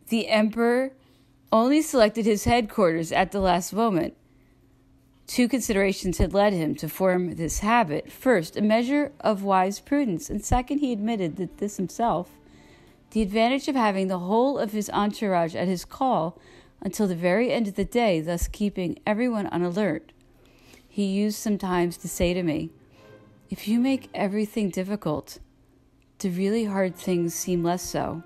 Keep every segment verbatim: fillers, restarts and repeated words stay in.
The emperor only selected his headquarters at the last moment. Two considerations had led him to form this habit. First, a measure of wise prudence, and second, he admitted that this himself, the advantage of having the whole of his entourage at his call until the very end of the day, thus keeping everyone on alert. He used sometimes to say to me, "If you make everything difficult, the really hard things seem less so."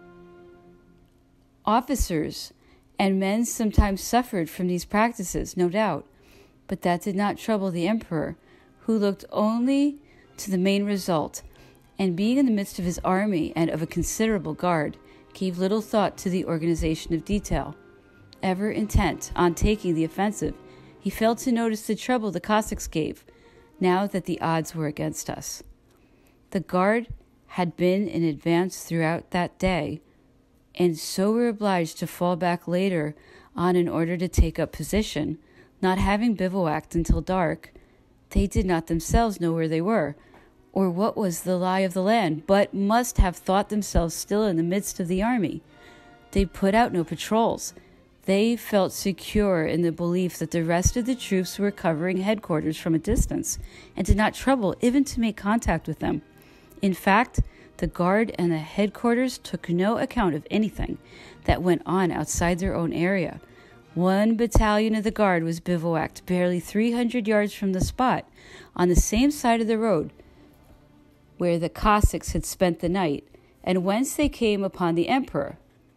Officers and men sometimes suffered from these practices, no doubt, but that did not trouble the emperor, who looked only to the main result, and being in the midst of his army and of a considerable guard, gave little thought to the organization of detail. Ever intent on taking the offensive, he failed to notice the trouble the Cossacks gave, now that the odds were against us. The guard had been in advance throughout that day, and so were obliged to fall back later on in order to take up position. Not having bivouacked until dark, they did not themselves know where they were, or what was the lie of the land, but must have thought themselves still in the midst of the army. They put out no patrols. They felt secure in the belief that the rest of the troops were covering headquarters from a distance, and did not trouble even to make contact with them. In fact, the guard and the headquarters took no account of anything that went on outside their own area. One battalion of the guard was bivouacked barely three hundred yards from the spot, on the same side of the road where the Cossacks had spent the night, and whence they came upon the emperor.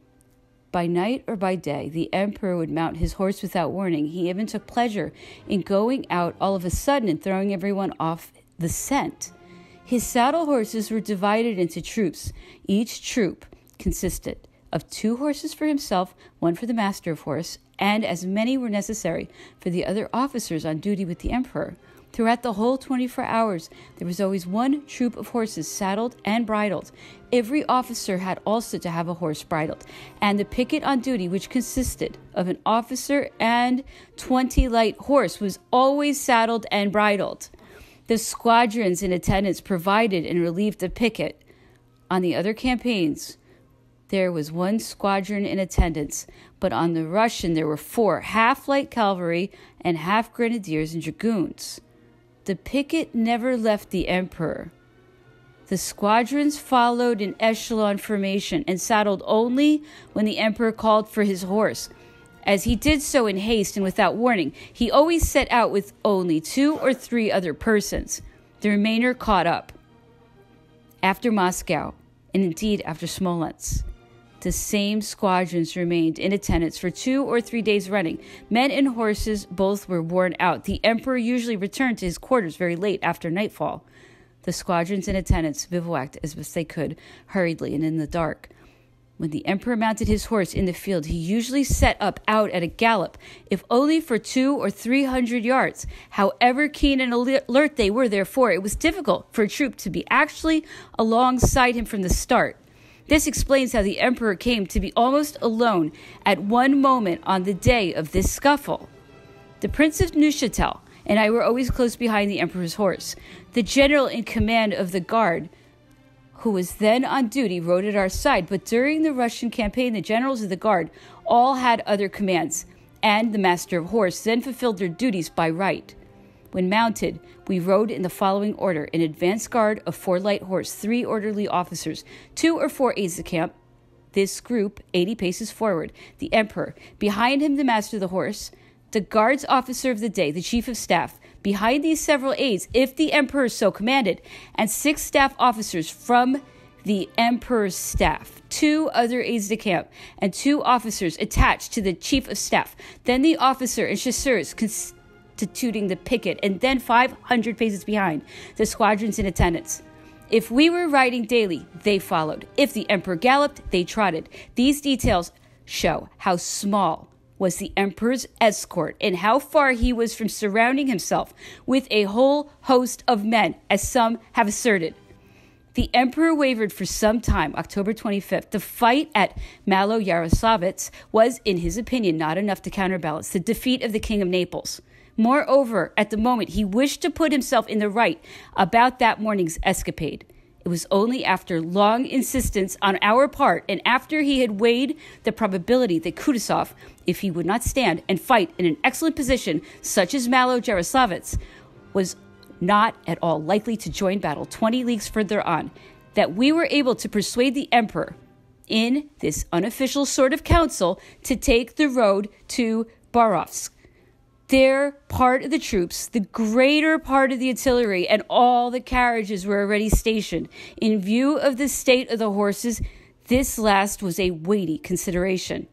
By night or by day, the emperor would mount his horse without warning. He even took pleasure in going out all of a sudden and throwing everyone off the scent. His saddle horses were divided into troops. Each troop consisted of two horses for himself, one for the master of horse, and as many were necessary for the other officers on duty with the emperor. Throughout the whole twenty-four hours, there was always one troop of horses saddled and bridled. Every officer had also to have a horse bridled, and the picket on duty, which consisted of an officer and twenty light horse, was always saddled and bridled. The squadrons in attendance provided and relieved the picket. On the other campaigns, there was one squadron in attendance, but on the Russian there were four, half light cavalry and half grenadiers and dragoons. The picket never left the emperor. The squadrons followed in echelon formation and saddled only when the emperor called for his horse. As he did so in haste and without warning, he always set out with only two or three other persons. The remainder caught up. After Moscow, and indeed after Smolensk, the same squadrons remained in attendance for two or three days running. Men and horses both were worn out. The emperor usually returned to his quarters very late after nightfall. The squadrons in attendance bivouacked as best they could, hurriedly and in the dark. When the emperor mounted his horse in the field, he usually set up out at a gallop, if only for two or three hundred yards. However keen and alert they were, therefore, it was difficult for a troop to be actually alongside him from the start. This explains how the emperor came to be almost alone at one moment on the day of this scuffle. The Prince of Neuchatel and I were always close behind the emperor's horse. The general in command of the guard, who was then on duty, rode at our side, but during the Russian campaign, the generals of the guard all had other commands, and the master of horse then fulfilled their duties by right. When mounted, we rode in the following order: an advance guard of four light horse, three orderly officers, two or four aides-de-camp, this group eighty paces forward, the emperor, behind him the master of the horse, the guard's officer of the day, the chief of staff, behind these several aides, if the emperor so commanded, and six staff officers from the emperor's staff, two other aides-de-camp, and two officers attached to the chief of staff, then the officer and chasseurs constituting the picket, and then five hundred paces behind, the squadrons in attendance. If we were riding daily, they followed. If the emperor galloped, they trotted. These details show how small was the emperor's escort and how far he was from surrounding himself with a whole host of men, as some have asserted. The emperor wavered for some time. October twenty-fifth, the fight at Malo-Yaroslavets was, in his opinion, not enough to counterbalance the defeat of the King of Naples. Moreover, at the moment, he wished to put himself in the right about that morning's escapade. It was only after long insistence on our part and after he had weighed the probability that Kutuzov, if he would not stand and fight in an excellent position such as Malo Jaroslavets, was not at all likely to join battle twenty leagues further on, that we were able to persuade the emperor in this unofficial sort of council to take the road to Borovsk. Their part of the troops, the greater part of the artillery, and all the carriages were already stationed. In view of the state of the horses, this last was a weighty consideration.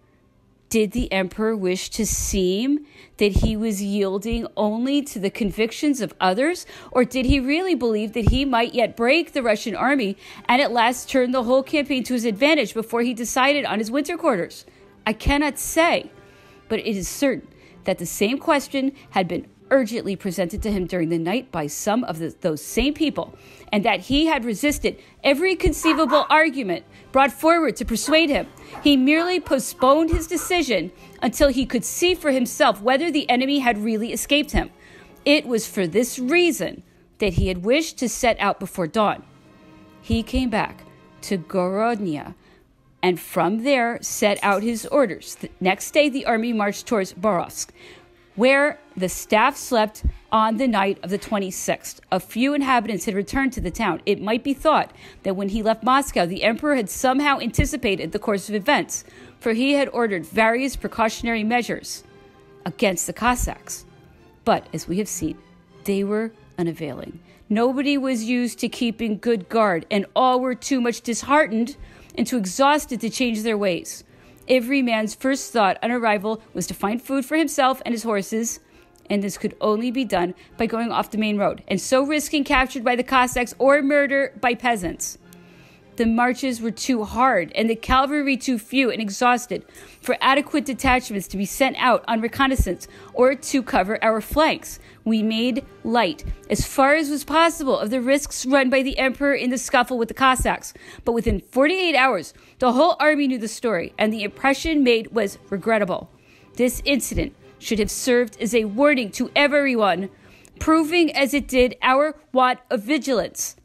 Did the emperor wish to seem that he was yielding only to the convictions of others, or did he really believe that he might yet break the Russian army and at last turn the whole campaign to his advantage before he decided on his winter quarters? I cannot say, but it is certain that the same question had been urgently presented to him during the night by some of the, those same people, and that he had resisted every conceivable argument brought forward to persuade him. He merely postponed his decision until he could see for himself whether the enemy had really escaped him. It was for this reason that he had wished to set out before dawn. He came back to Gorodnia, and from there set out his orders. The next day, the army marched towards Borovsk, where the staff slept on the night of the twenty-sixth. A few inhabitants had returned to the town. It might be thought that when he left Moscow, the emperor had somehow anticipated the course of events, for he had ordered various precautionary measures against the Cossacks. But, as we have seen, they were unavailing. Nobody was used to keeping good guard, and all were too much disheartened and too exhausted to change their ways. Every man's first thought on arrival was to find food for himself and his horses, and this could only be done by going off the main road, and so risking capture by the Cossacks or murder by peasants. The marches were too hard, and the cavalry too few and exhausted for adequate detachments to be sent out on reconnaissance or to cover our flanks. We made light, as far as was possible, of the risks run by the emperor in the scuffle with the Cossacks. But within forty-eight hours, the whole army knew the story, and the impression made was regrettable. This incident should have served as a warning to everyone, proving as it did our want of vigilance.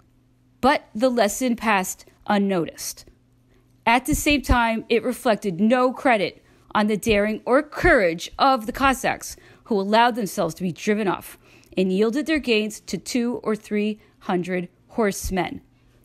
But the lesson passed unnoticed. At the same time, it reflected no credit on the daring or courage of the Cossacks, who allowed themselves to be driven off and yielded their gains to two or three hundred horsemen.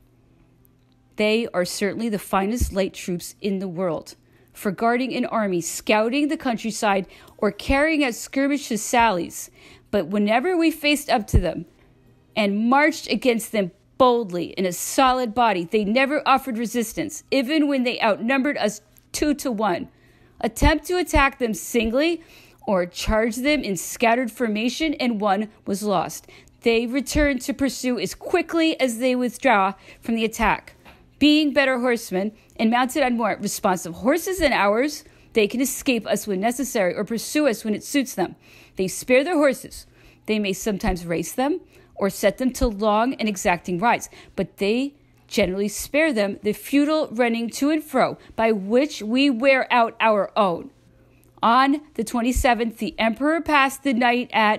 They are certainly the finest light troops in the world for guarding an army, scouting the countryside, or carrying out skirmish sallies. But whenever we faced up to them and marched against them boldly in a solid body, they never offered resistance, even when they outnumbered us two to one. Attempt to attack them singly or charge them in scattered formation, and one was lost. They return to pursue as quickly as they withdraw from the attack. Being better horsemen and mounted on more responsive horses than ours, they can escape us when necessary or pursue us when it suits them. They spare their horses. They may sometimes race them or set them to long and exacting rides, but they generally spare them the futile running to and fro by which we wear out our own. On the twenty-seventh, the emperor passed the night at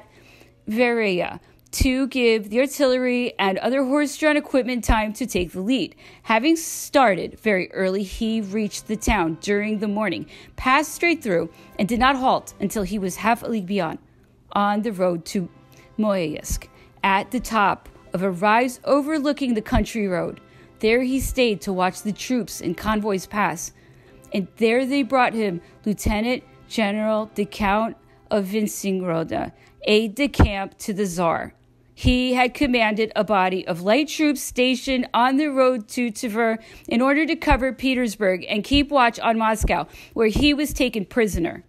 Vereya to give the artillery and other horse-drawn equipment time to take the lead. Having started very early, he reached the town during the morning, passed straight through, and did not halt until he was half a league beyond, on the road to Moyeysk, at the top of a rise overlooking the country road. There he stayed to watch the troops and convoys pass, and there they brought him Lieutenant General the Count of Vinsingroda, aide-de-camp to the Tsar. He had commanded a body of light troops stationed on the road to Tver in order to cover Petersburg and keep watch on Moscow, where he was taken prisoner.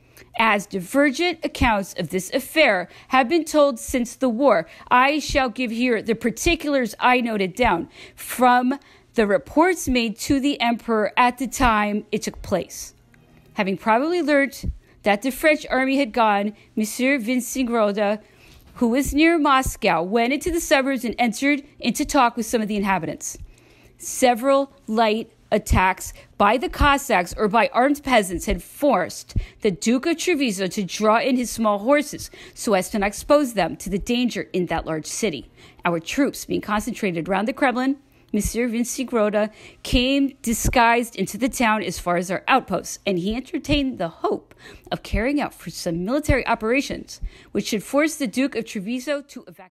As divergent accounts of this affair have been told since the war, I shall give here the particulars I noted down from the reports made to the emperor at the time it took place. Having probably learnt that the French army had gone, Monsieur Vinsingroda, who was near Moscow, went into the suburbs and entered into talk with some of the inhabitants. Several light attacks by the Cossacks or by armed peasants had forced the Duke of Treviso to draw in his small horses so as to not expose them to the danger in that large city. Our troops, being concentrated around the Kremlin, Monsieur Vincigroda came disguised into the town as far as our outposts, and he entertained the hope of carrying out for some military operations which should force the Duke of Treviso to evacuate.